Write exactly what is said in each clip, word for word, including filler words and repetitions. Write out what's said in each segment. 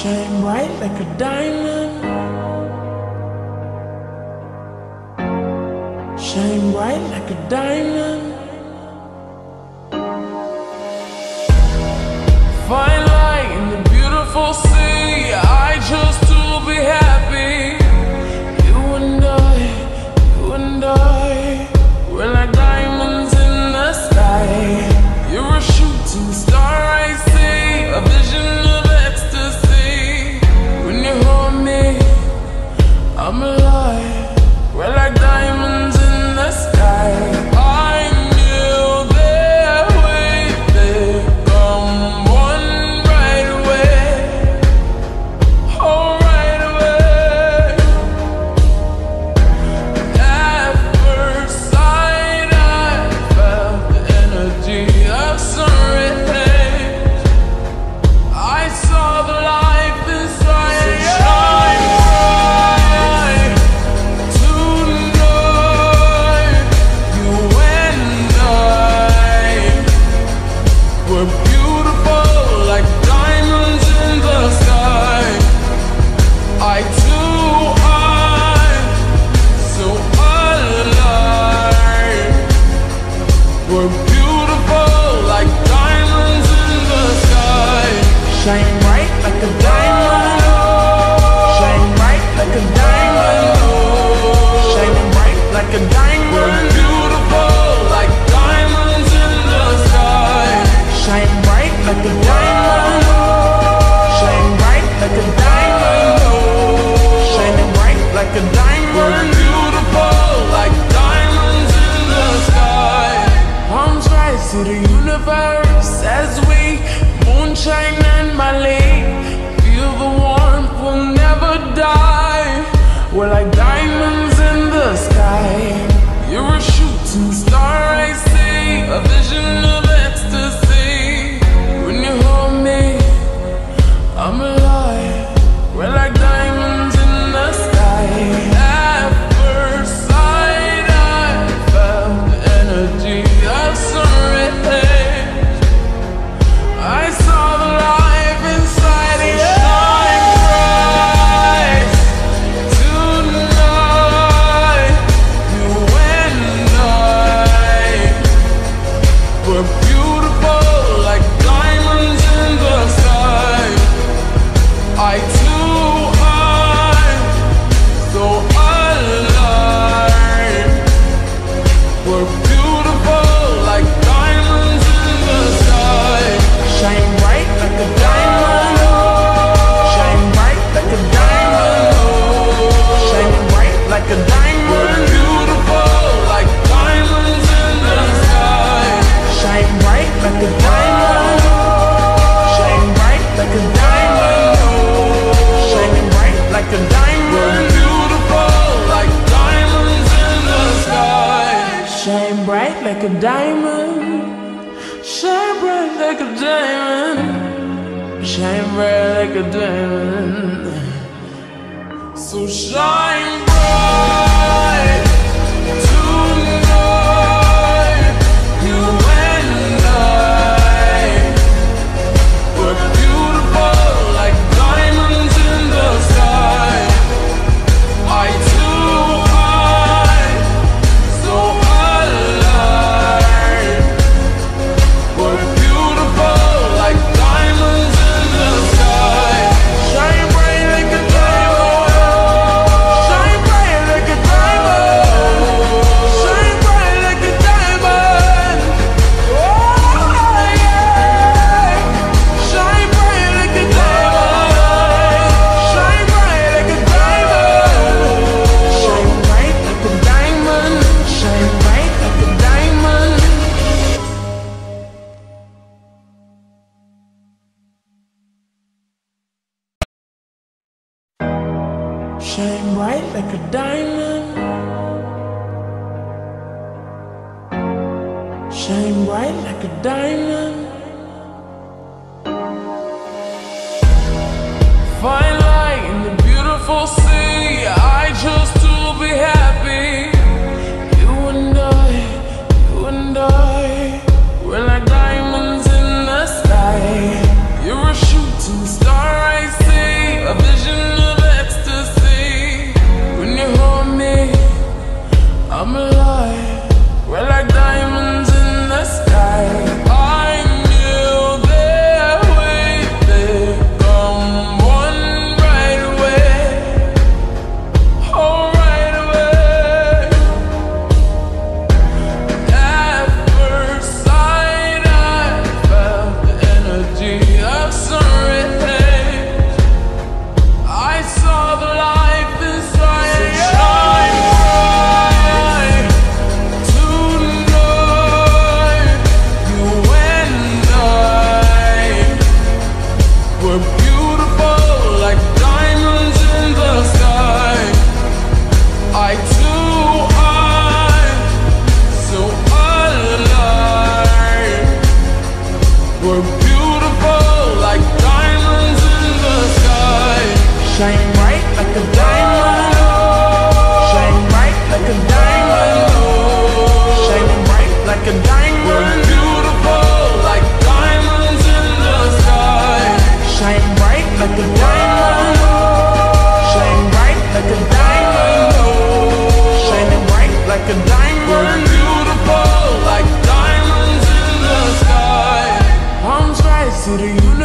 Shine bright like a diamond. Shine bright like a diamond. Fine light in the beautiful sea. I chose to be happy. You and I, you and I, we're like diamonds in the sky. You're a shooting star, I see, a vision of ecstasy. When you hold me, I'm alive. We're like diamonds in the sky. I knew that we'd become one right away. Oh, right away. At first sight, I felt the energy of sun rays. I saw the life inside you. Shine bright like a diamond. Shine bright like a diamond. Shining bright like a diamond. We're beautiful like diamonds in the sky. Shine bright like a diamond. Shine bright like a diamond. Shining bright like a diamond. We're beautiful like diamonds in the sky. Palms rise to the universe as we moonshine and Mali. Feel the warmth, we'll never die. We're like diamonds in the sky. You're a shooting star, I see, a vision of ecstasy. When you hold me, I'm alive. We're like diamonds in the sky. At first sight, I felt the energy of sun rays. I saw the life inside of you. Shine bright tonight. You and I, we're beautiful like diamonds in the sky. I too am so alive. We're beautiful like diamonds in the sky. Shine bright like a diamond. Shine bright like a diamond. Shining bright like a diamond. We're beautiful like diamonds in the sky. Shine bright like a diamond. Shine bright like a diamond. Shining bright like a diamond. We're beautiful like diamonds in the sky. Shine bright like a diamond. Shine bright like a diamond. Shine bright like a diamond. So shine bright tonight. You and I, we're beautiful like diamonds in the sky. I too am so alive. We're beautiful like diamonds in the sky. Shine bright like a diamond. Shine bright like a diamond. Shine bright like a diamond. Oh yeah. Shine bright like a diamond. Shine bright like a diamond. Shine bright like a diamond. Shine bright like a diamond. Shine bright like a diamond. Shine bright like a diamond. Fine light in the beautiful sea. I chose to be happy. You and I, you and I, we're like diamonds in the sky. You're a shooting star, I see.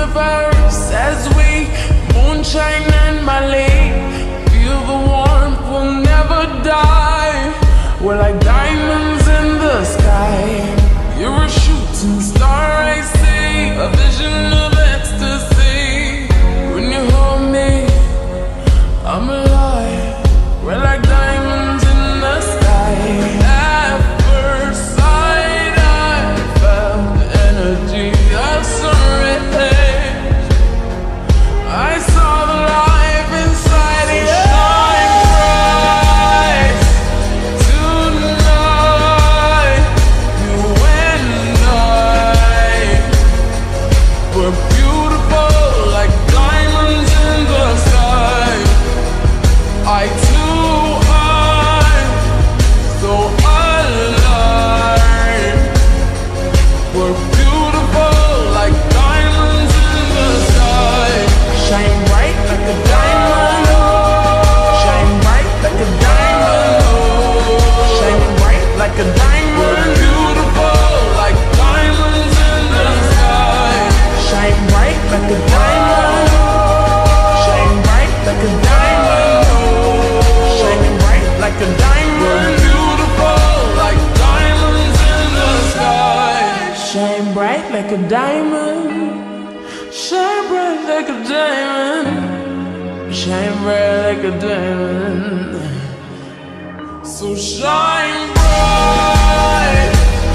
universe as we moonshine and Mali. Feel the warmth, we'll never die. We're like diamonds in the sky. You're a shooting star I see, a vision of ecstasy. When you hold me, I'm alive. We're like diamonds in the sky. At first sight I felt the energy of sun rays. I saw the life inside you. Shine bright tonight. You and I were beautiful like diamonds in the sky. I too am so alive. We're beautiful like diamonds in the sky. Shine bright like a diamond. Shine bright like a diamond. Shine bright like a diamond. We're beautiful like diamonds in the sky. Shine bright like a diamond. Shine bright like a diamond. Shining bright like a diamond. We're beautiful like diamonds in the sky. Shine bright like a diamond. Shine bright like a diamond. Shine bright like a diamond. So shine bright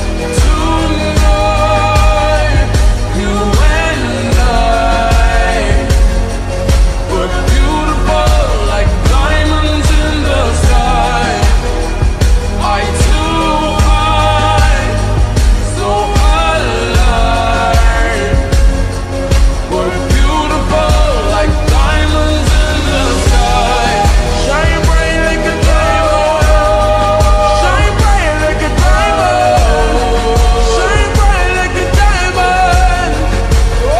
tonight. You and I were beautiful like diamonds in the sky. I too am so alive. We're beautiful like diamonds in the sky. Shine bright like a diamond. Shine bright like a diamond. Shine bright like a diamond. Oh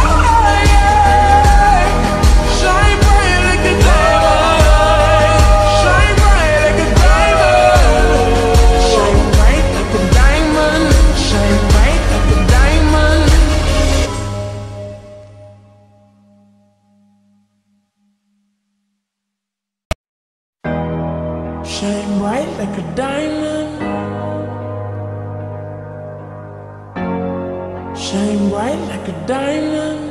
yeah. Shine bright like a diamond. Shine bright like a diamond. Shine bright like a diamond. Shine bright like a diamond. Shine bright like a diamond. Shine bright like a diamond.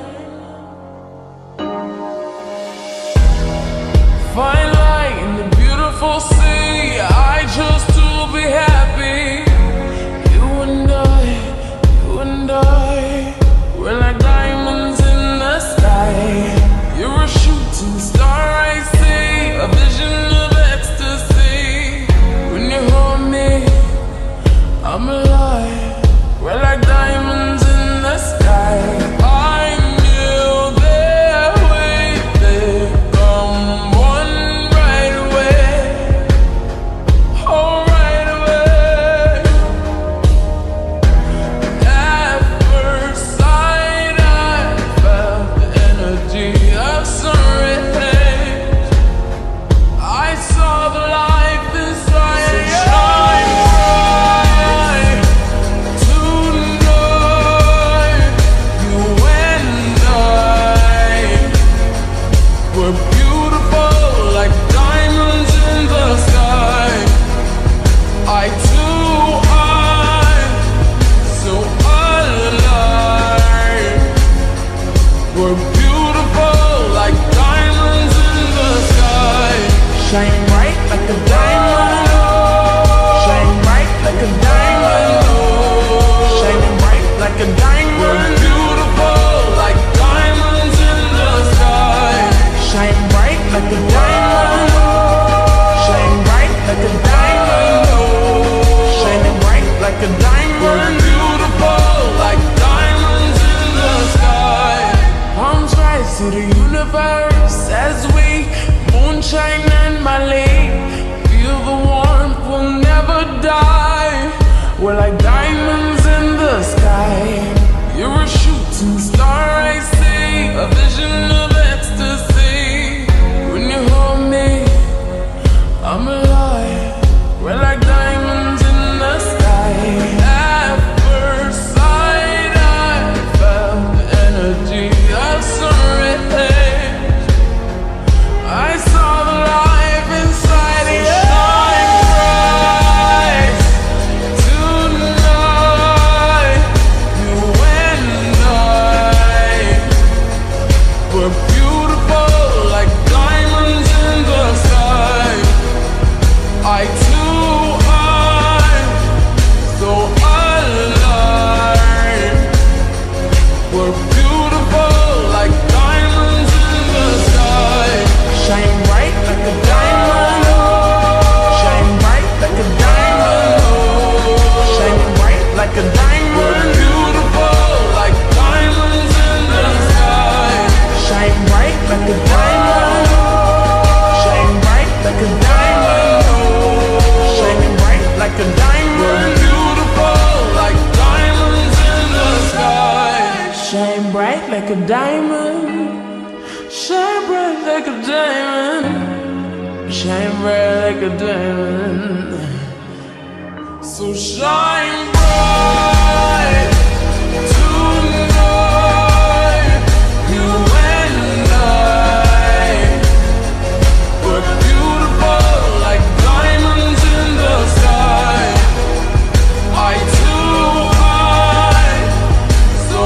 Fine light in the beautiful sea. I chose to be happy. You and I, you and I, we're like diamonds in the sky. You're a shooting star I see, a vision of ecstasy. When you hold me, I'm alive. We're like diamonds in the sky. I knew that we'd become one right away. Oh, right away. At first sight I felt the energy of sun rays. I saw the life inside you. Shine bright tonight. You and I were beautiful like diamonds in the sky. I too am so alive. We're beautiful like diamonds in the sky. Shine bright like a diamond. Shine bright like a diamond. Shining bright like a diamond. We're beautiful like diamonds in the sky. Shine bright like a diamond. Shine bright like a diamond. Shining bright like a diamond. We're beautiful like diamonds in the sky. Palms rise to the universe as we moonshine and Mali. Feel the warmth, we'll never die. We're like diamonds in the sky. You're a shooting star I see, a vision of ecstasy. When you hold me, I'm alive. We're like diamonds in the sky. At first sight I felt the energy We're beautiful like diamonds in the sky. I too am so alive. We're beautiful like diamonds in the sky. Shine bright like a diamond. Shine bright like a diamond. Shine bright like a diamond. We're beautiful like diamonds in the sky. Shine bright like a diamond. Shine bright like a diamond. Shining bright like a diamond. We're beautiful like diamonds in the sky. Shine bright like a diamond. Shine bright like a diamond. Shine bright like a diamond. So shine bright tonight, you and I. We're beautiful like diamonds in the sky. I too am so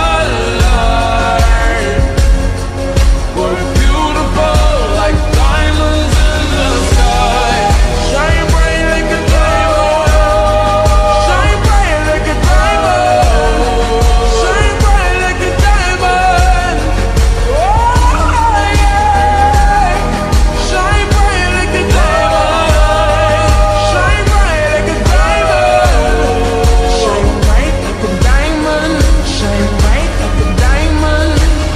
alive. We're beautiful like diamonds in the sky. Shine bright like a diamond. Shine bright like a diamond. Shine bright like a diamond. Oh yeah. Shine bright like a diamond. Shine bright like a diamond. Shine bright like a diamond. Shine bright like a diamond.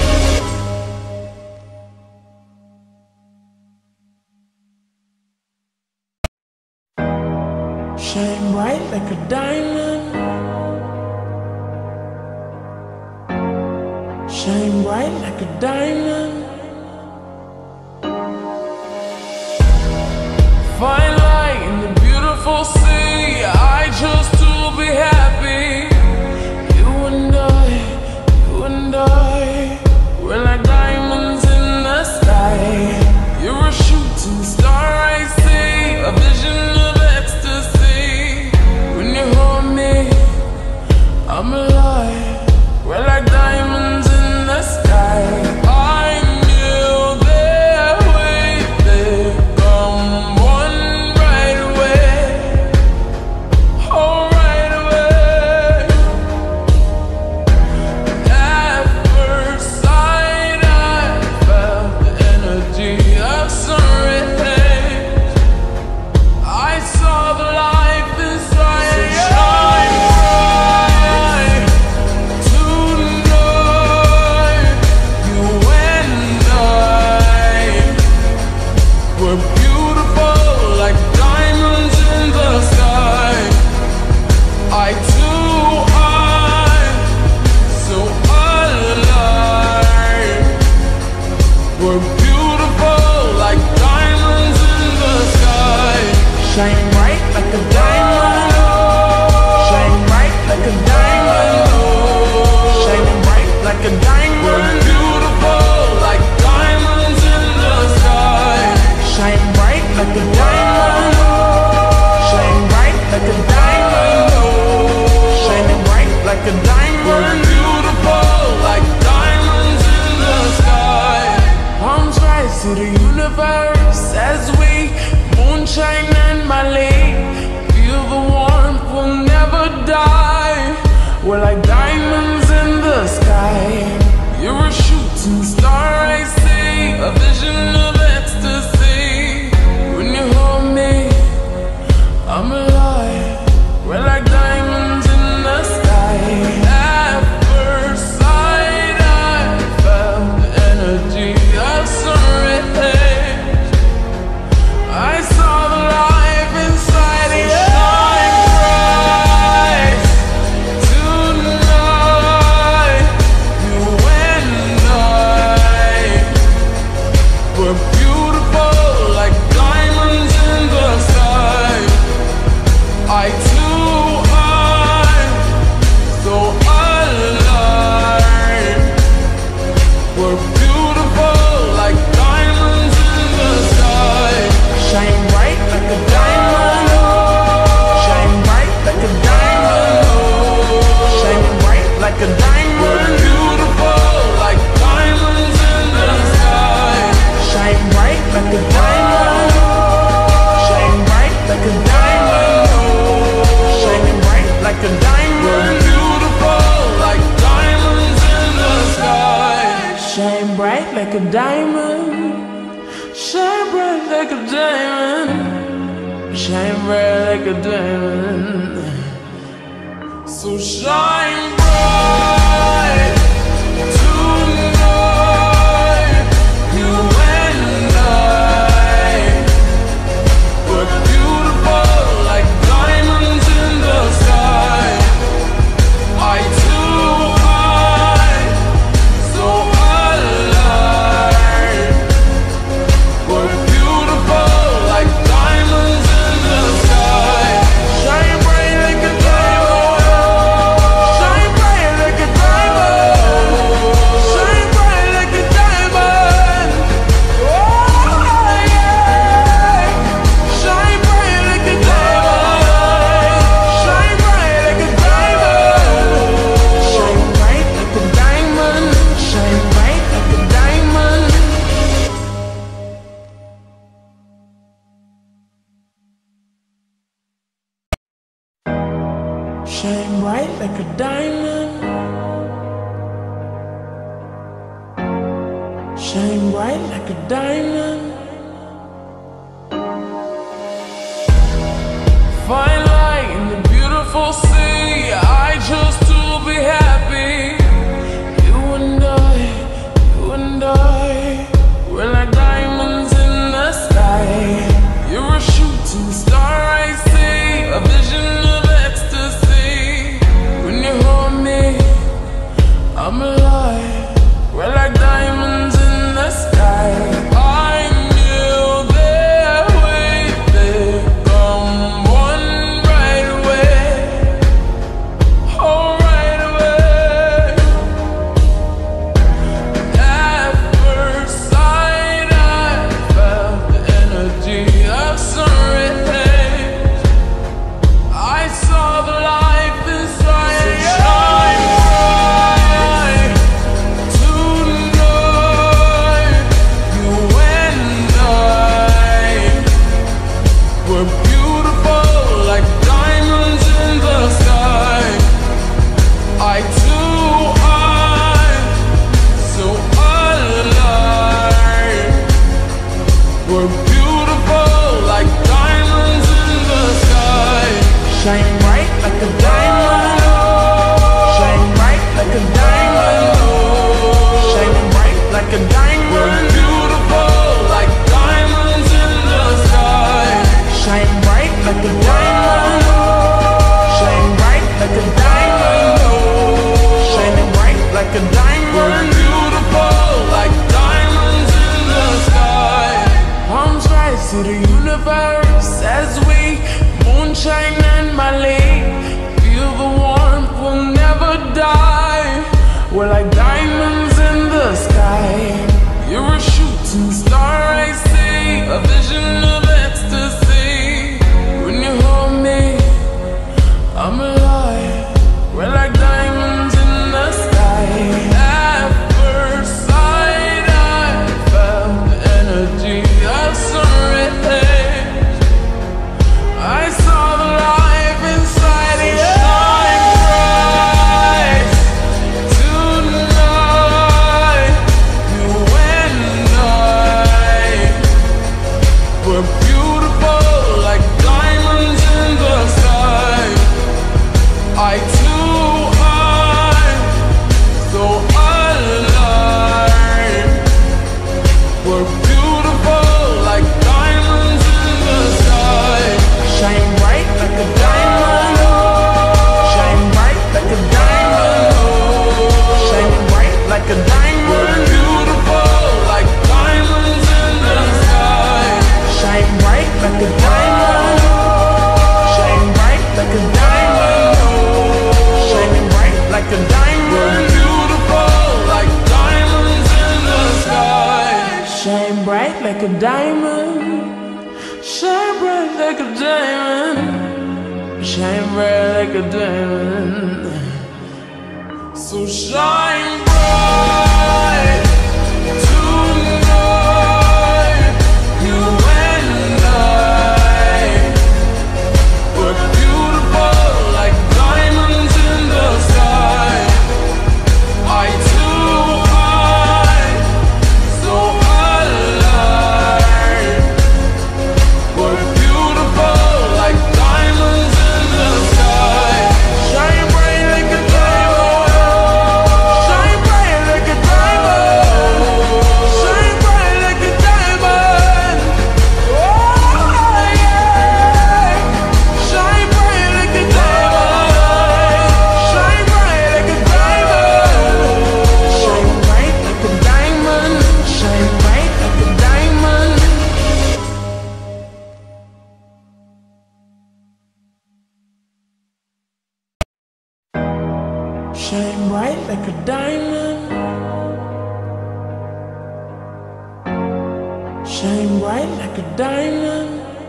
Shine bright like a diamond. Shine bright like a diamond. Fine light in the beautiful sea. I chose to be happy. You and I, you and I, we're like diamonds in the sky. You're a shooting star, I see, a vision of ecstasy. When you hold me, I'm alive. We're like diamonds in the sky. I knew that we'd become one right away. Oh, right away. At first sight, I felt the energy of sun rays. I saw the life inside you. Shine bright tonight, you and I. We're beautiful like diamonds in the sky. I too am so alive. We're beautiful like diamonds in the sky. Shine bright like a diamond. Shine bright like a diamond. Shining bright like a diamond. We're beautiful like diamonds in the sky. Shine bright like a diamond. Shine bright like a diamond. Shining bright like a diamond. We're beautiful like diamonds in the sky. Palms rise to the universe as we moonshine and Malay. Feel the warmth, we'll never die. We're like diamonds in the sky. You're a shooting star, I see, a vision of ecstasy. When you hold me, I'm alive. We're like diamonds in the sky. At first sight, I felt the energy of sun rays. I saw the life inside you. Shine bright tonight, you and I. We're beautiful like diamonds in the sky. I too am so alive. We're beautiful like diamonds in the sky. Shine bright like a diamond. Shine bright like a diamond. Shine bright like a diamond. We're beautiful like diamonds in the Shine bright like a diamond. Shine bright like a diamond. Shine bright like a diamond. So shine bright tonight. You and I, we're beautiful like diamonds in the sky. I too am so alive. We're beautiful like diamonds in the sky. Shine bright like a diamond. Shine bright like a diamond. Shine bright like a diamond. Oh yeah. Shine bright like a diamond. Shine bright like a diamond. Shine bright like a diamond. Shine bright like a diamond. Shine bright like a diamond. Shine bright like a diamond. Fine light in the beautiful sea. I chose to be happy. You and I, you and I, we're like diamonds in the sky. You're a shooting star, I see, a vision of ecstasy. When you hold me, I'm alive. We're like diamonds in the sky. I knew that we'd become one right away. Oh, right away. At first sight, I felt the energy of sun rays. I saw the life inside. So shine bright tonight. You and I, we're beautiful like diamonds in the sky. I too am so alive. We're beautiful like diamonds in the sky. Shine bright like a diamond. Shine bright like a diamond. Shine bright like a diamond. We're beautiful like diamonds in the sky. Shine bright like a diamond. Shine bright like a diamond. Shining bright like a diamond. We're beautiful like diamonds in the sky. Palms rise to the universe as we moonshine and Mali. Feel the warmth, we'll never die. We're like diamonds in the sky. You're a shooting star, I see, a vision of ecstasy. When you hold me, I'm alive. We're like diamonds in the sky. At first sight, I felt the energy of sun rays. I saw the life inside you. Shine bright tonight. You and I, we're beautiful like diamonds in the sky. I too am so alive. We're beautiful like diamonds in the sky. Shine bright like a diamond. Shine bright like a diamond. Shine bright like a diamond. We're beautiful like diamonds in the sky. Shine bright like a diamond. Shine bright like a diamond. Shining bright like a diamond. We're beautiful like diamonds in the sky. Shine bright like a diamond. Shine bright like a diamond. Shine bright like a diamond. So shine bright tonight. You and I, we're beautiful like diamonds in the sky. I too am like a diamond. Shine bright like a diamond.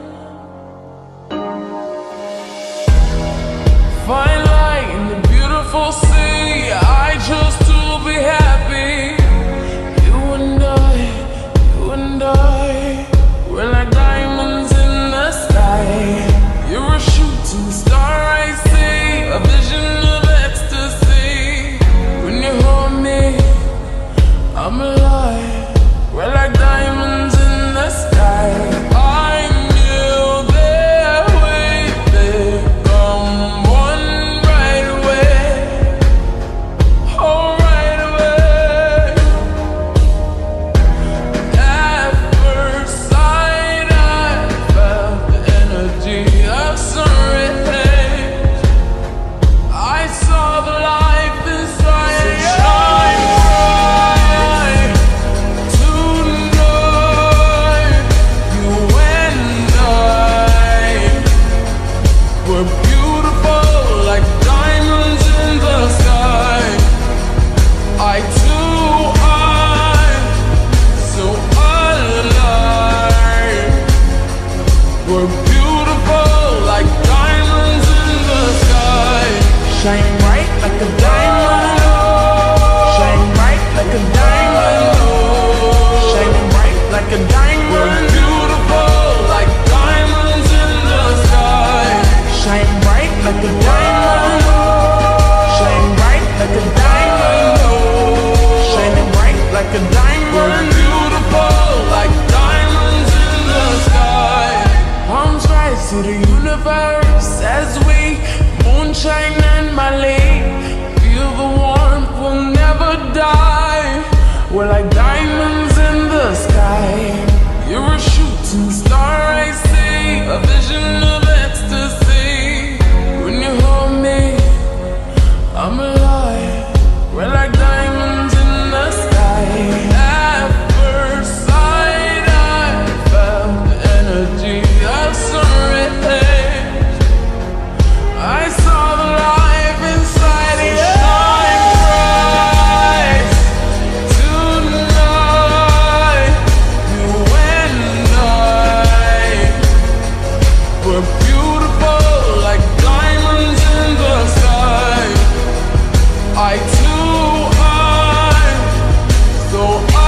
Fine light in the beautiful sea. I chose to be happy. You and I, you and I, we're like diamonds in the sky. You're a shooting star I see, a vision of ecstasy. When you hold me, I'm alive. We're like diamonds in the sky. I knew that we'd become one right away. Oh, right away. At first sight, I felt the energy of sun rays. I saw the life inside. So shine bright tonight. You and I were beautiful like diamonds in the sky. I too, I so alive. We're beautiful like diamonds in the sky. Shine bright like a diamond. Shine bright like a diamond. Shining bright like a diamond. We're beautiful like diamonds in the sky. Shine bright like a diamond. Shine bright like a diamond. Shining bright like a diamond. We're beautiful like diamonds in the sky. Palms rise to the universe as we moonshine and Mali. Feel the warmth, we'll never die. We're like diamonds in the sky. You're a shooting star I see, a vision of ecstasy. When you hold me, I'm alive. We're like diamonds in the sky. At first sight, I felt the energy of sun rays. I saw the life inside you. Shine bright tonight. You and I were beautiful like diamonds in the sky. I too, I so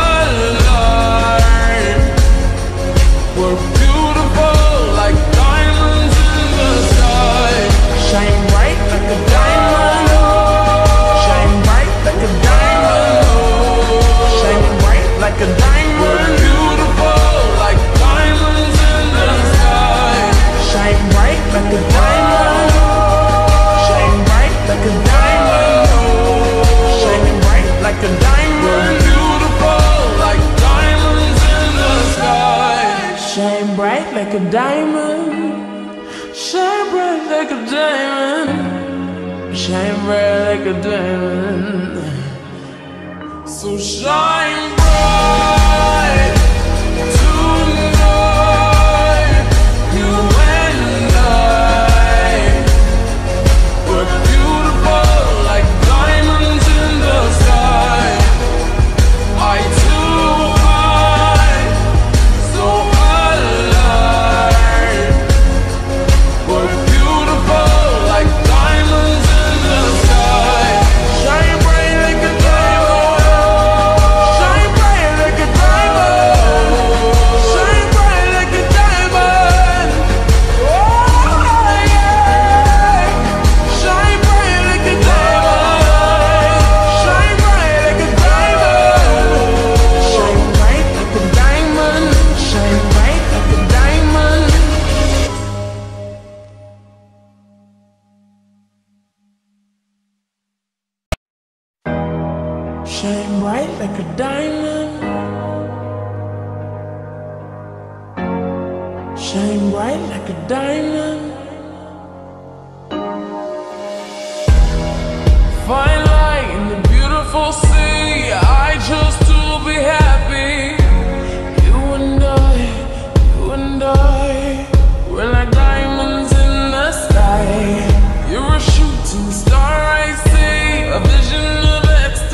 alive. We're beautiful like diamonds in the sky. Shine bright like a diamond. Shine bright like a diamond. Shining bright like a diamond. We're beautiful like diamonds in the sky. Shine bright like a diamond. Shine bright like a diamond. Shining bright like a diamond. We're beautiful like diamonds in the sky. Shine bright like a diamond. Shine bright like a diamond. Shine bright like a diamond. So shine bright tonight. You and I were beautiful like diamonds in the sky. I too, I so alive. We're beautiful like diamonds in the sky. Shine bright like a diamond. Shine bright like a diamond. Shine bright like a diamond. Oh yeah. Shine bright like a diamond. Shine bright like a diamond. Shine bright like a diamond. Shine bright like a diamond. Shine bright like a diamond. Shine bright like a diamond. Fine light in the beautiful sea. I chose to be happy. You and I, you and I, we're like diamonds in the sky. You're a shooting star I see, a vision of ecstasy.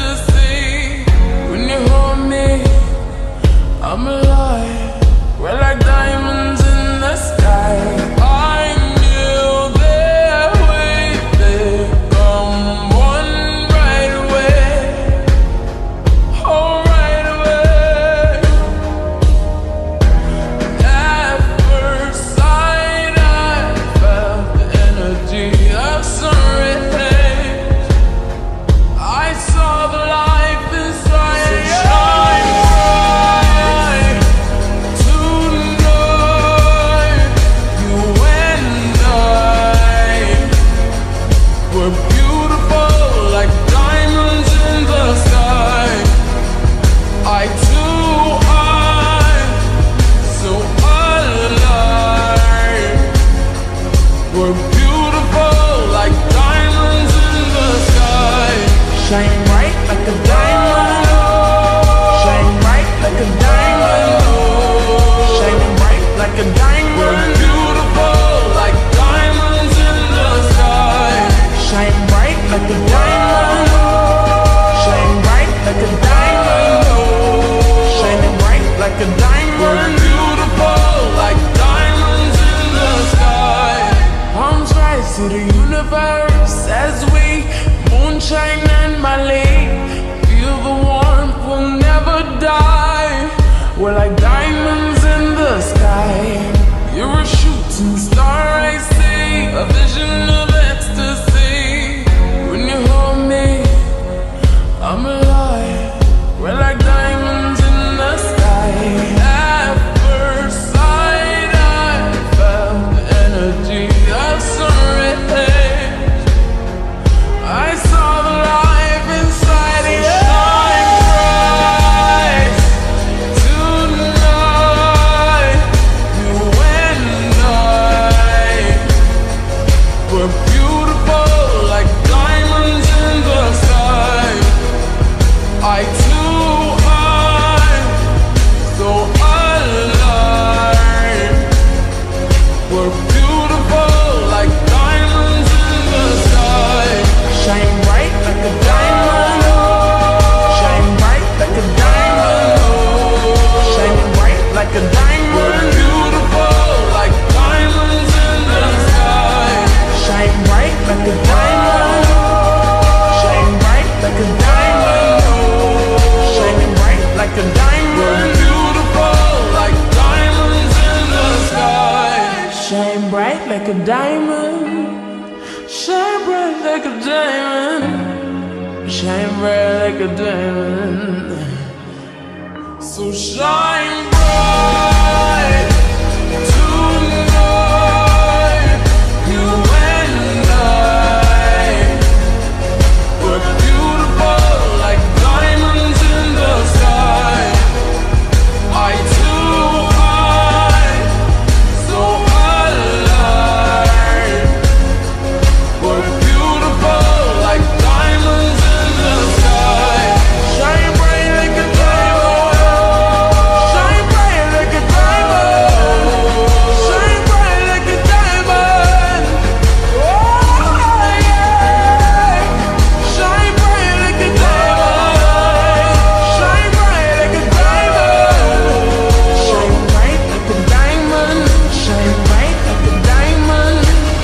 never die. We're like diamonds in the sky. You're a shooting star, I see, a vision of ecstasy. When you hold me, I'm alive. We're like diamonds in the sky. At first sight, I felt the energy of sun rays. I saw the life inside you. Shine bright tonight. You and I were beautiful like diamonds in the sky. I too am so alive. We're beautiful like diamonds in the sky. Shine bright like a diamond. Shine bright like a diamond. Shining bright like a diamond. We're beautiful like diamonds in the sky. Shine bright like a diamond. Shine bright like a diamond. Shining bright like a diamond. We're beautiful like diamonds in the sky. Shine bright like a diamond. Shine bright like a diamond. Shine bright like a diamond. So shine bright tonight. You and I were beautiful like diamonds in the sky. I too am so alive. We're beautiful like diamonds in the sky. Shine bright like a diamond. Shine bright like a diamond. Shine bright like a diamond. Oh yeah. Shine bright like a diamond. Shine bright like a diamond. Shine bright like a diamond. Shine bright like a diamond.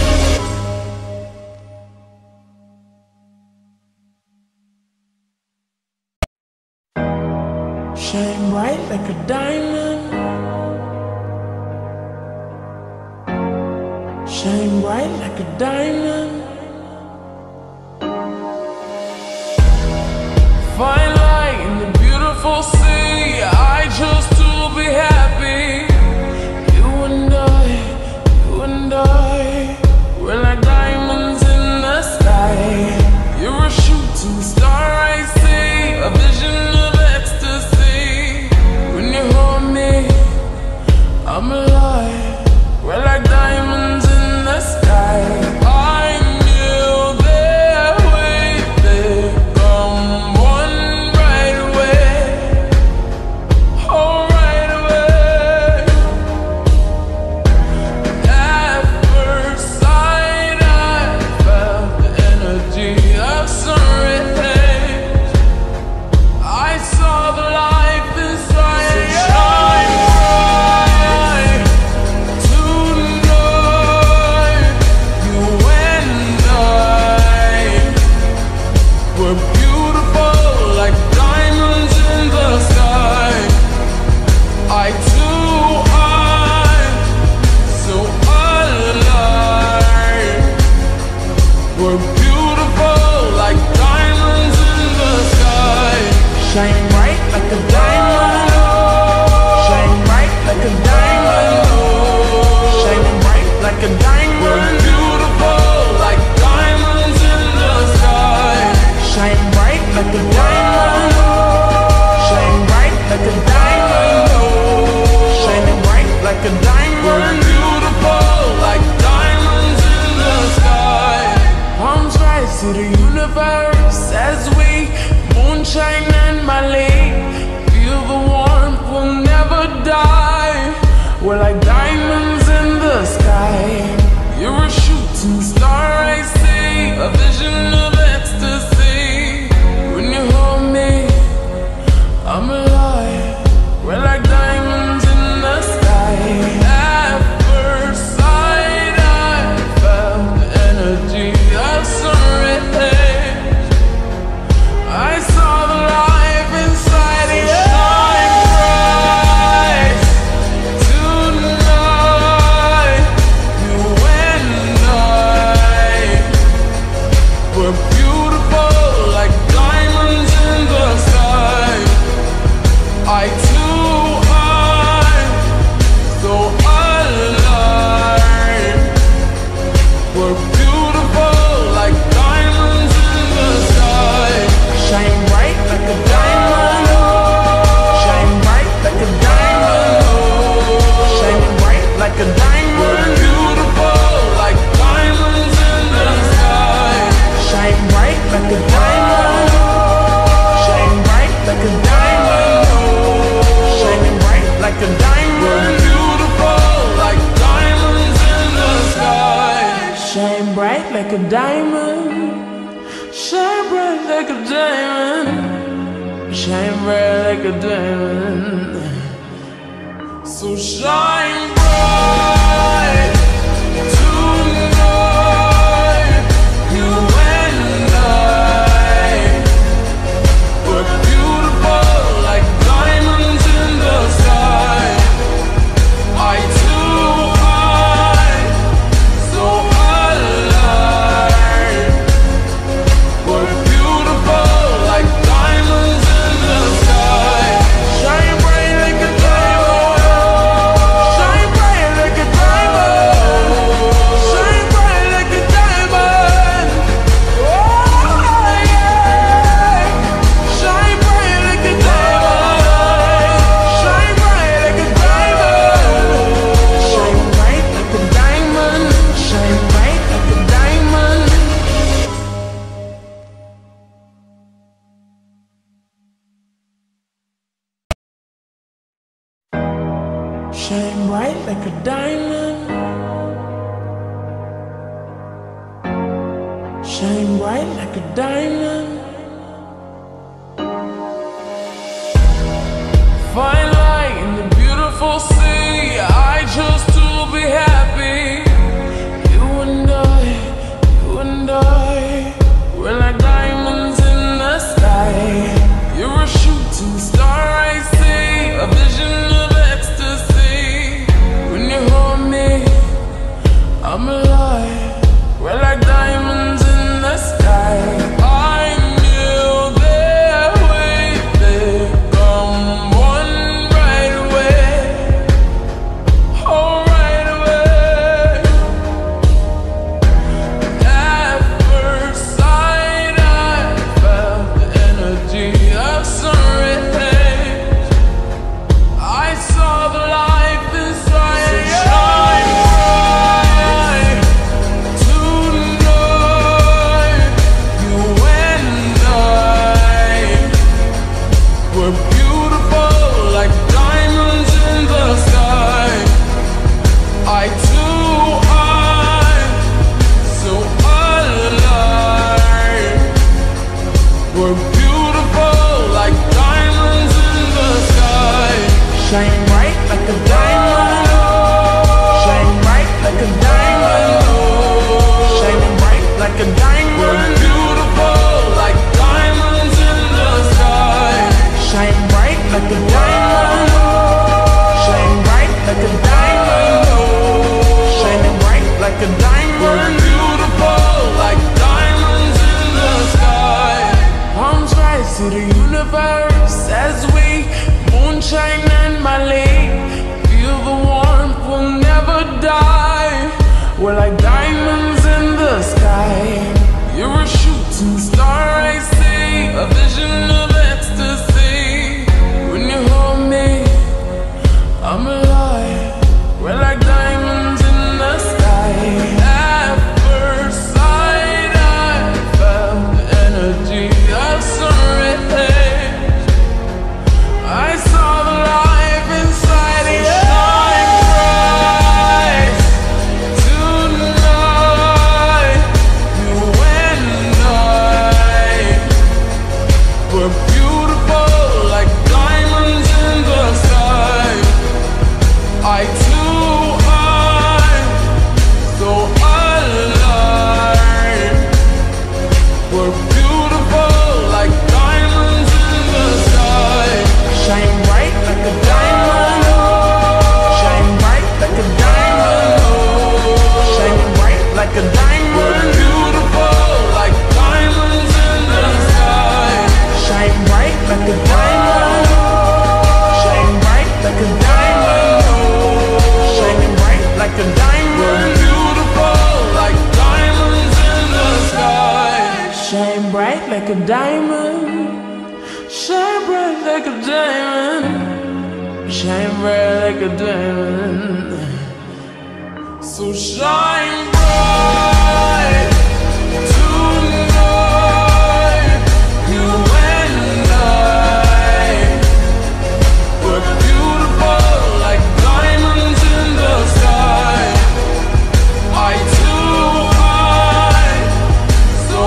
Shine bright like a diamond. Shine bright like a diamond. Fine light in the beautiful sea. I chose to be happy. You and I, you and I, we're like diamonds in the sky. You're a shooting star, I see, a vision of ecstasy. When you hold me, I'm alive. We're like diamonds in the sky. I I too am so alive. We're beautiful like diamonds in the sky. Shine bright like a diamond. Shine bright like a diamond. Shine bright like a diamond. We're beautiful like diamonds in the sky. Shine bright like a diamond. Shine bright like a diamond. Shining bright like a diamond. We're beautiful like diamonds in the sky. Shine bright like a diamond. Shine bright like a diamond. Shine bright like a diamond. So shine bright tonight, you and I. We're beautiful like diamonds in the sky. I too am so alive. We're beautiful like diamonds in the sky. Shine bright like a diamond. Shine bright like a diamond. Shine bright like a diamond. Oh yeah. Shine bright like a diamond. Shine bright like a diamond. Shine bright like a diamond. Shine bright like a diamond. Shine bright like a diamond. Shine bright like a diamond. Fine light in the beautiful sea. I chose to be happy. You and I, you and I, we're like diamonds in the sky. You're a shooting star, I see, a vision of ecstasy. When you hold me, I'm alive. We're like diamonds in the sky. I knew that we'd become one right away. Oh, right away. At first sight, I felt the energy of sun rays. I saw the life inside your eyes. Tonight, you and I, we're beautiful like diamonds in the sky. I too am so alive. We're beautiful like diamonds in the sky. Shine bright like a diamond. Shine bright like a diamond. Shining bright like a diamond. We're beautiful like diamonds in the sky. Shine bright like a diamond. Shine bright like a diamond. Shining bright like a diamond. We're beautiful like diamonds in the sky. Palms rise to the universe as we moonshine and Malay. Feel the warmth, we'll never die. We're like diamonds in the sky. shine bright like a diamond. So shine bright tonight, you and I. We're beautiful like diamonds in the sky. Eye to eye, so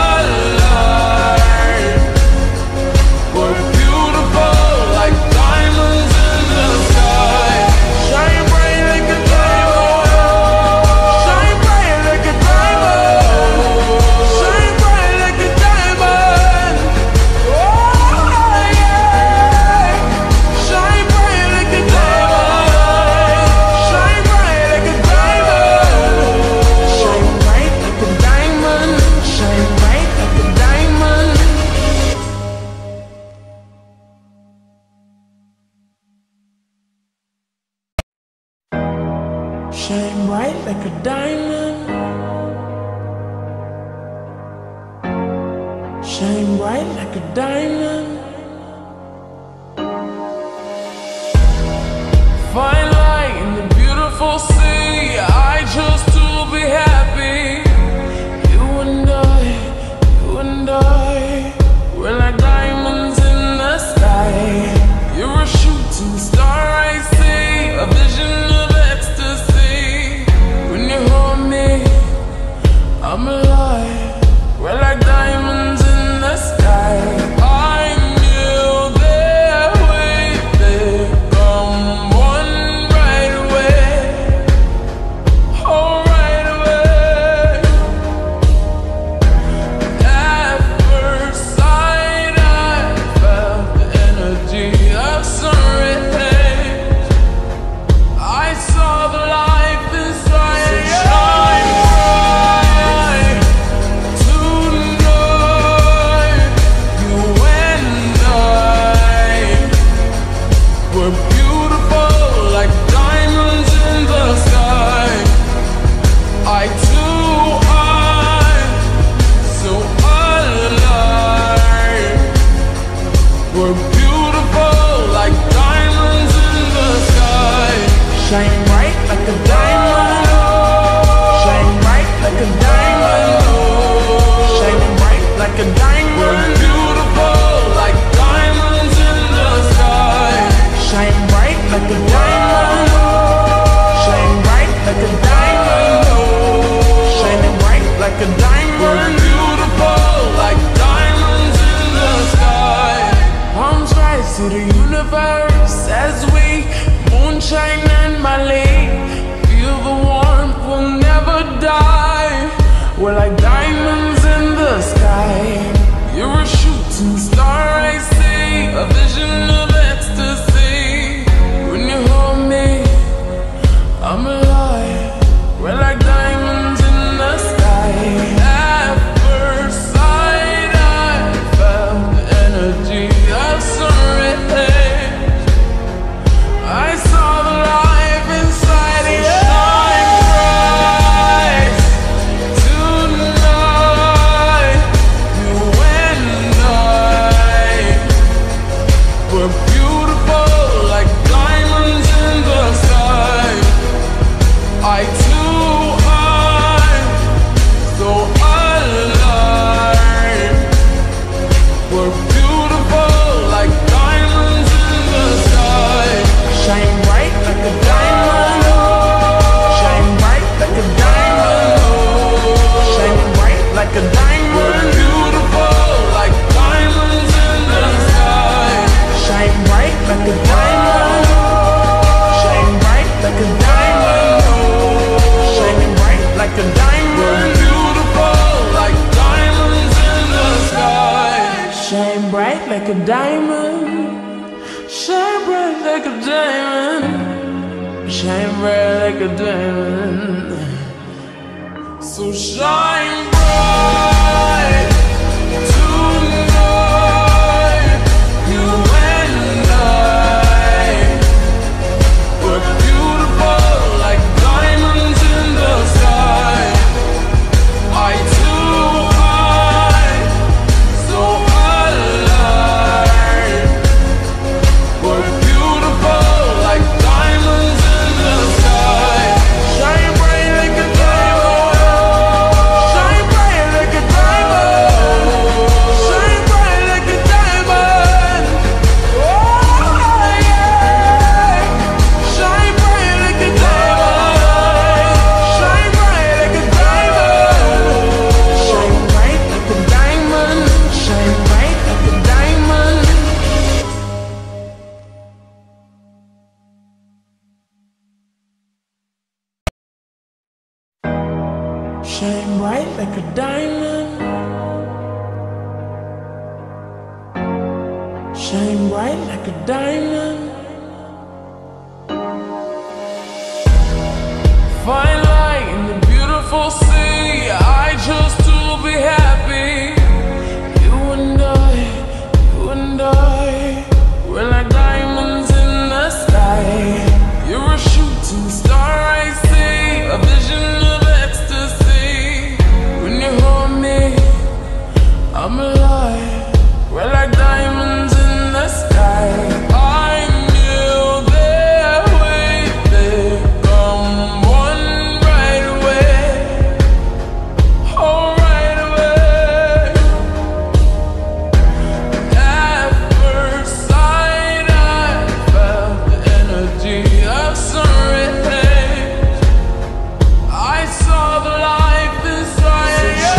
alive. We're beautiful like diamonds in the sky. Shine bright like a diamond. Shine bright like a diamond. Shine bright like a diamond. Oh yeah. Shine bright like a diamond. Shine bright like a diamond. Shine bright like a diamond. Shine bright like a diamond. Shine bright like a diamond. Shine bright like a diamond. Fine light in the beautiful sea. I chose to be happy. You and I, you and I, we're like diamonds in the sky. You're a shooting star, I see, a vision of ecstasy. When you hold me, I'm alive. We're like diamonds in the sky. I knew that we'd become one right away. Oh, right away. At first sight, I felt the energy of sun rays. I saw the life inside. So shine bright tonight, you and I. We're beautiful like diamonds in the sky. Eye to eye, so alive. We're beautiful like diamonds in the sky. Shine bright like a diamond. Shine bright like a diamond. Shine bright like a diamond. We're beautiful like diamonds in the sky. Shine bright like a diamond. Shine bright like a diamond. Shining bright like a diamond. We're beautiful like diamonds in the sky. Palms rise to the universe as we moonshine and Malay. Feel the warmth, we'll never die. We're like diamonds in the sky. You're a shooting star, I see, a vision of ecstasy. When you hold me, I'm alive. We're like diamonds in the sky. At first sight, I felt the energy of sun rays. I saw the life inside you. Shine bright tonight, you and I. We're beautiful like diamonds in the sky. Eye to eye, so alive. We're beautiful like diamonds in the sky. Shine bright like a diamond. Shine bright like a diamond. Shine bright like a diamond. We're beautiful like diamonds in the sky. Shine bright like a diamond. Shine bright like a diamond. Shining bright like a diamond. We're beautiful like diamonds in the sky. Shine bright like a diamond. Shine bright like a diamond. Shine bright like a diamond. So shine bright tonight, you and I. We're beautiful like diamonds in the sky. Eye to eye, so alive. We're beautiful Shine bright like a diamond. Shine bright like a diamond. Fine light in the beautiful sea. I chose to be happy. You and I, you and I, we're like diamonds in the sky. You're a shooting star, I see, a vision of ecstasy. When you hold me, I'm alive. We're like diamonds in the sky. I knew that we'd become one right away. Oh, right away. At first sight, I felt the energy of sun rays. I saw the life inside you.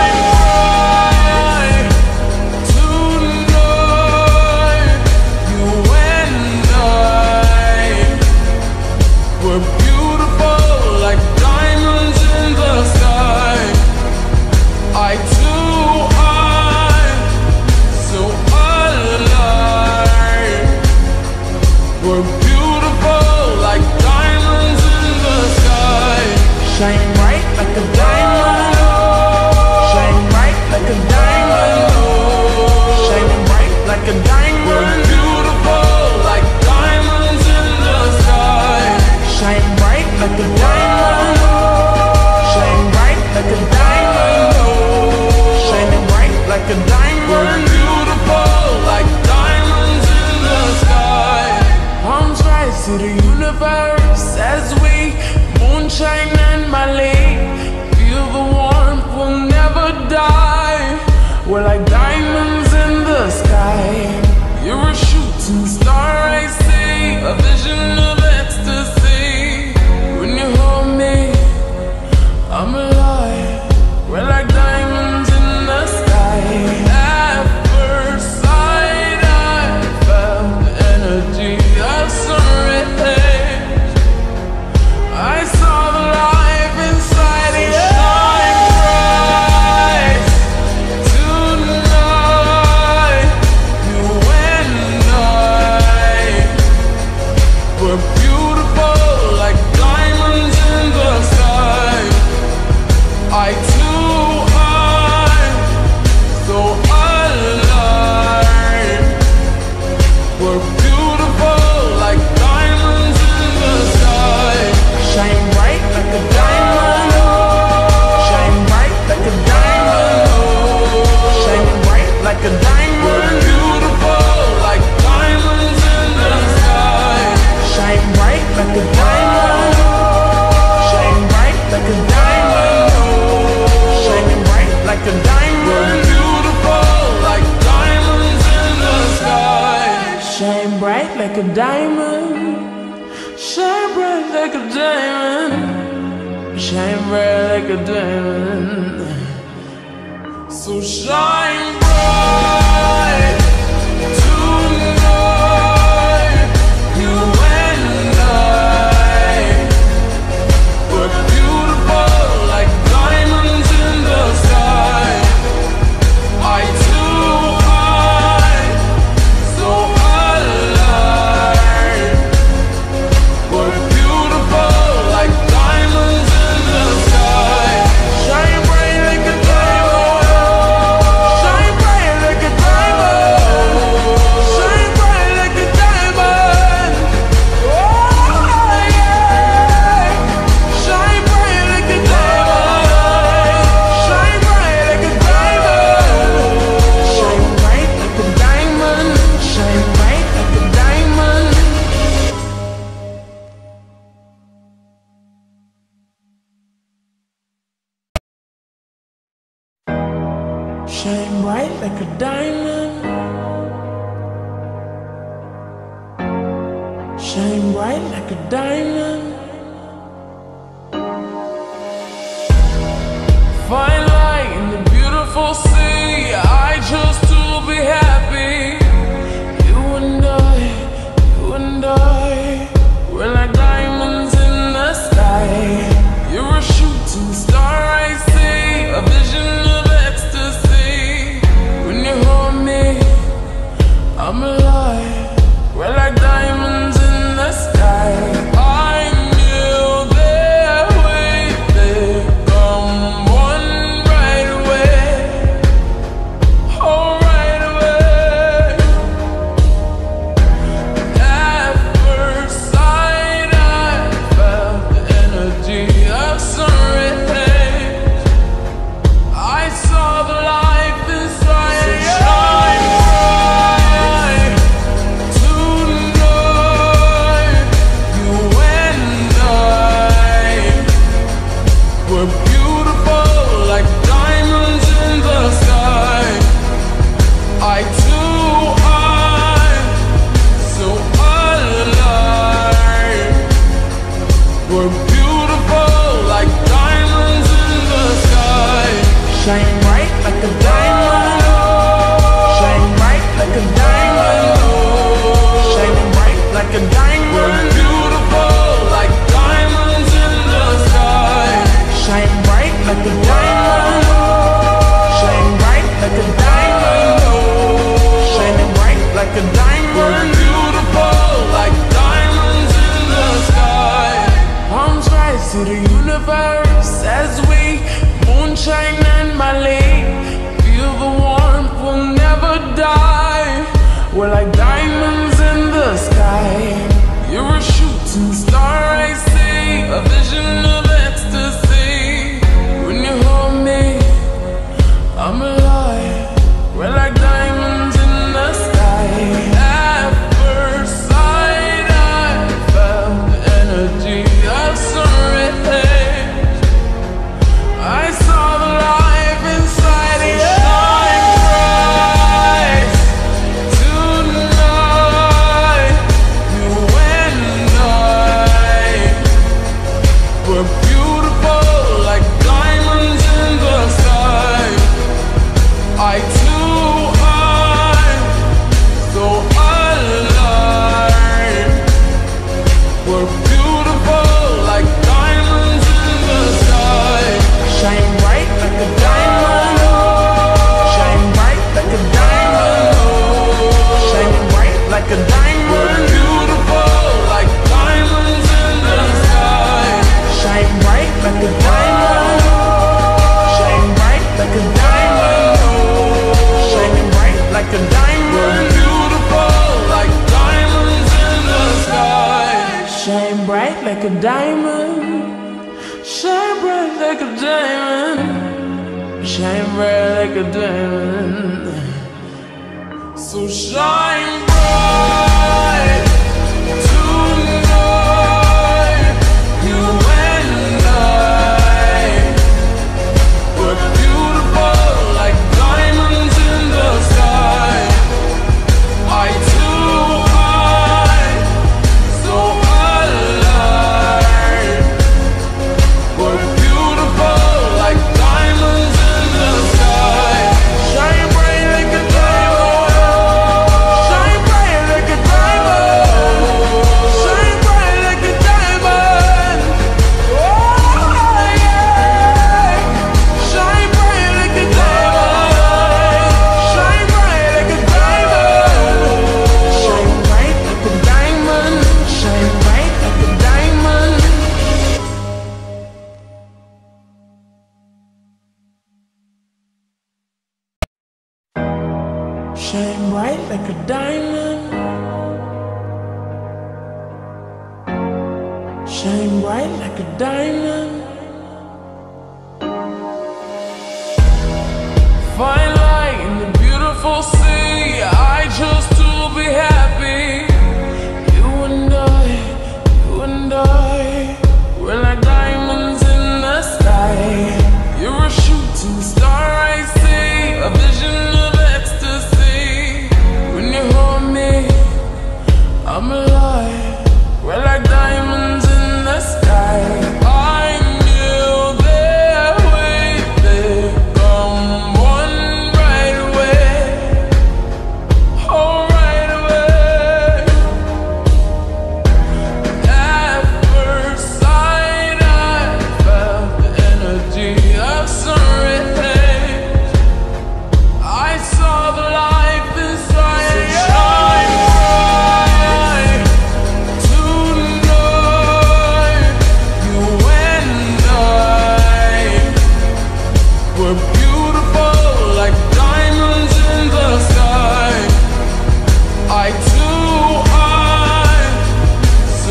Shine bright like a diamond. Shine bright like a diamond. Shining bright like a diamond. We're beautiful like diamonds in the sky. Shine bright like a diamond. Shine bright like a diamond. Shining bright like a diamond. We're beautiful like diamonds in the sky. Palms rise to the universe as we moonshine and Mali. Feel the warmth, we'll never die. We're like diamonds in the sky. You're a shooting star, I see, a vision of ecstasy. When you hold me, I'm alive. We're like diamonds in the sky. At first sight, I felt the energy of sun rays. I saw the life inside of you. Shine bright tonight. You and I, we're beautiful like diamonds in the sky. I too am so alive. We're beautiful like diamonds in the sky. Shine bright like a diamond. Shine bright like a diamond. Shine bright like a diamond. We're beautiful like diamonds in the sky. Shine bright like a diamond. Shine bright like a diamond. Shining bright like a diamond. We're beautiful like diamonds in the sky. Shine bright like a diamond. Shine bright like a diamond. Shine bright like a diamond. So shine bright tonight. You and I, we're beautiful like diamonds in the sky. I too am so alive. We're beautiful like diamonds in the sky. Shine bright like a diamond. Shine bright like a diamond. Shine bright like a diamond. Oh yeah. Shine bright like a diamond. Shine bright like a diamond. Shine bright like a diamond. Shine bright like a diamond. Shine bright like a diamond. Shine bright like a diamond. Fine light in the beautiful sea. I chose to be happy. You and I, you and I, we're like diamonds in the sky. You're a shooting star, I see. shine bright like a diamond, shine bright like a diamond, shining bright like a diamond. We're beautiful like diamonds in the sky. Shine bright like a diamond, shine bright like a diamond, shining bright like a diamond. We're beautiful like diamonds in the sky. Palms rise to the universe as we moonshine and Mali. Feel the warmth, we'll never die. We're like diamonds in the sky. You're a shooting star, I see, a vision of ecstasy. When you hold me, I'm alive. We're like diamonds in the sky. At first sight, I felt the energy of surrender. I saw the life inside of you. Shine bright tonight. You and I, we're beautiful like diamonds in the sky. I too am so alive. We're beautiful like diamonds in the sky. Shine bright like a diamond, shine bright like a diamond, shining bright like a diamond. We're beautiful like diamonds in the sky. Shine bright like a diamond, shine bright like a diamond, shining bright like a diamond. We're beautiful like diamonds in the sky. Shine bright like a diamond, shine bright like a diamond, shine bright like a diamond. So shine bright tonight, you and I, we're beautiful like diamonds in the sky. I too am so alive. We're beautiful like diamonds in the sky. Shine bright like a diamond, shine bright like a diamond, shine bright like a diamond. Oh yeah, shine bright like a diamond, shine bright like a diamond, shine bright like a diamond, shine bright like a diamond. Shine bright like a diamond, shine bright like a diamond. Fine light in the beautiful sea. I chose to be happy. You and I, you and I, we're like diamonds in the sky. You're a shooting star, I see, a vision of ecstasy. When you hold me, I'm alive. We're like diamonds in the sky. I knew that we'd become one right away. Oh, right away. At first sight, I felt the energy of surrender. I saw the life inside of you. Shine bright tonight, you and I, we're beautiful like diamonds in the sky. I too am so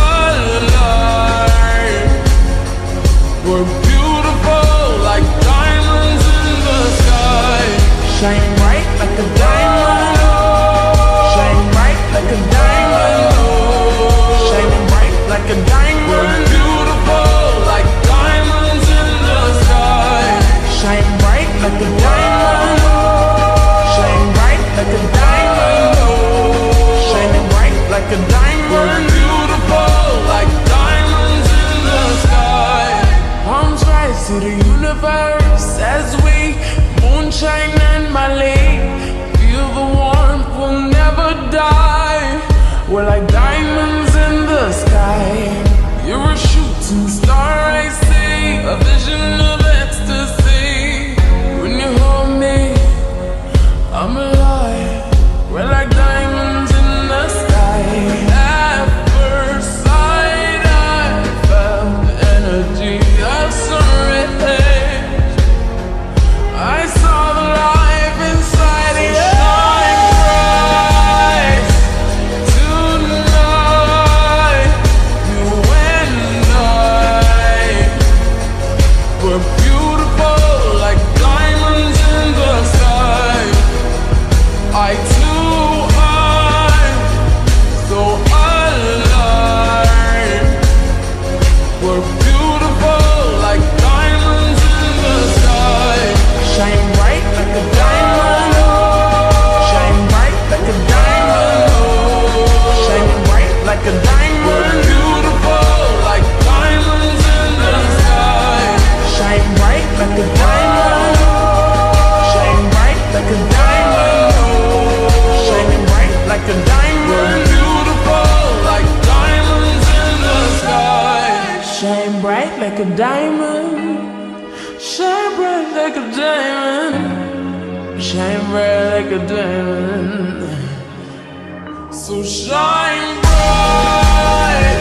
alive. We're beautiful like diamonds in the sky. Shine bright like a diamond, shine bright like a diamond, shining bright like a diamond. We're beautiful like diamonds in the sky. Shine bright like a diamond, shine bright like a diamond, shining bright like a diamond. We're beautiful like diamonds in the sky. Palms rise rise to the universe as we moonshine and Mali. Feel the warmth, we'll never die. We're like diamonds in the sky. You're a shooting star, I see, a vision of ecstasy. When you hold me, I'm alive. We're like diamonds in the sky. At first sight, I felt the energy of sun rays. I saw the life inside you. Shine bright tonight. You and I were beautiful like diamonds in the sky. I too am so alive. We're beautiful like diamonds in the sky. Shine bright like a diamond. Shine bright like a diamond. Shining bright like a diamond. We're beautiful like diamonds in the sky. Shine bright like a diamond. Shine bright like a diamond. Shining bright like a diamond. We're beautiful like diamonds in the sky. Shine bright like a diamond. Shine bright like a diamond. Shine bright like a diamond. So shine bright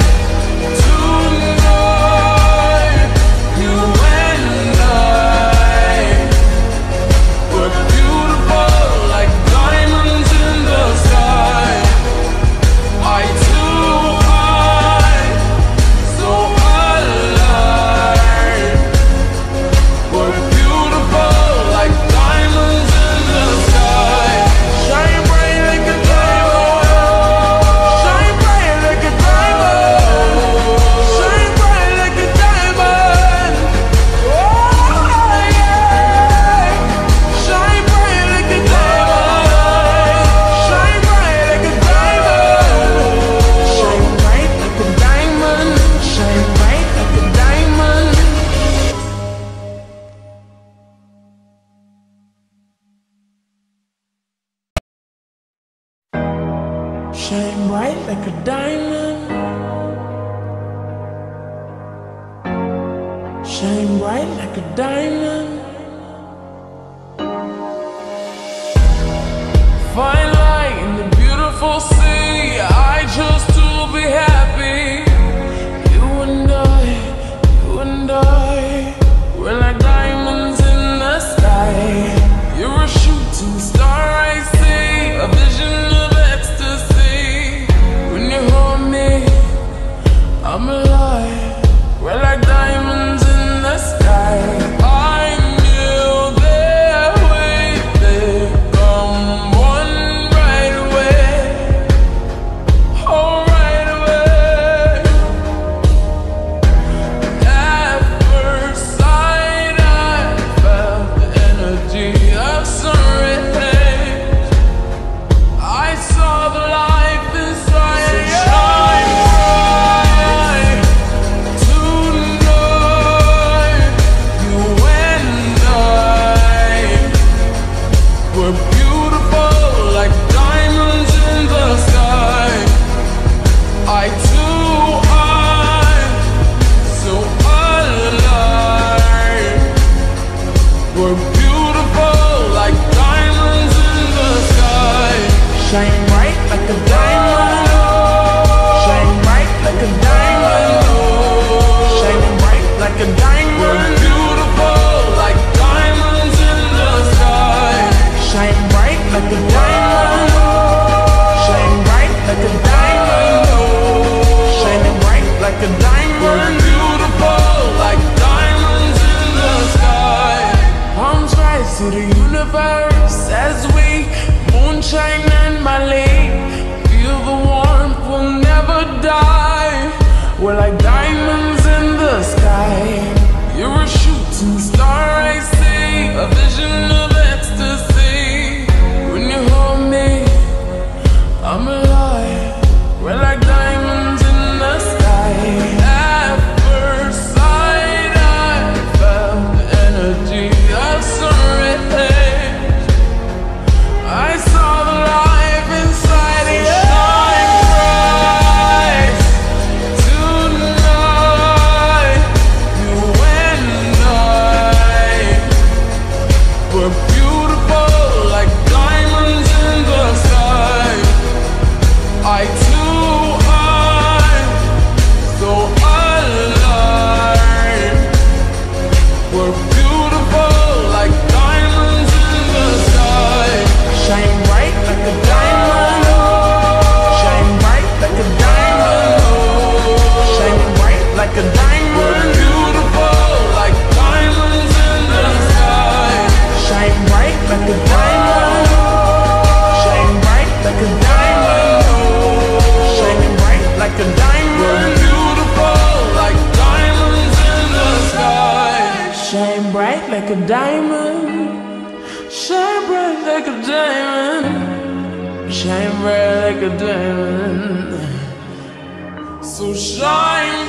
tonight. You and I were beautiful like diamonds in the sky. I too am so alive. We're beautiful like diamonds in the sky. Shine bright like a diamond. Shine bright like a diamond. Shine bright like a diamond. Oh yeah. Shine bright like a diamond. Shine bright like a diamond. Shine bright like a diamond. Shine bright like a diamond. Shine bright like a diamond. Shine bright like a diamond. Fine light in the beautiful sea. I chose to be happy. You and I, you and I, we're like diamonds in the sky. You're a shooting star, I see, a vision of ecstasy. When you hold me, I'm alive. We're like diamonds in the sky. I knew that we'd become one right away. Oh, right away. At first sight, I felt the energy of sun rays. I saw the life inside you. Shine bright tonight. You and I were beautiful like diamonds in the sky. I too am so alive. We're beautiful like diamonds in the sky. Shine bright like a diamond. Shine bright like a diamond. Shining bright like a diamond. We're beautiful like diamonds in the sky. Shine bright like a diamond. Shine bright like a diamond. Shining bright like a diamond. We're beautiful like diamonds in the sky. Palms rise to the universe as we moonshine and Mali. Feel the warmth, we'll never die. We're like diamonds in the sky. You're a shooting star, I see, a vision of ecstasy. When you hold me, I'm alive. We're like diamonds in the sky. At first sight, I felt like a diamond, shine bright like a diamond, shine bright like a diamond. So shine